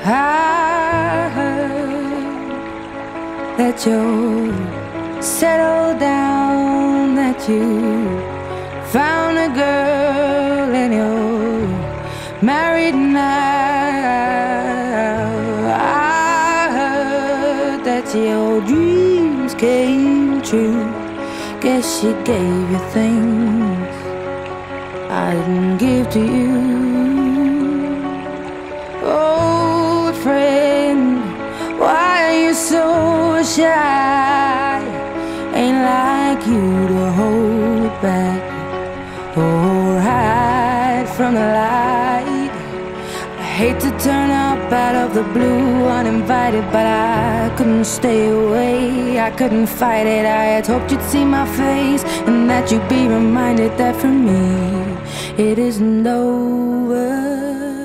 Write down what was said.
I heard that you're settled down, that you found a girl and you're married now. I heard that your dreams came true. Guess she gave you things I didn't give to you. Old friend, why are you so shy? Ain't like you to hold back or hide from the light. I hate to turn up out of the blue uninvited, but I couldn't stay away, I couldn't fight it. I had hoped you'd see my face and that you'd be reminded that for me it isn't over.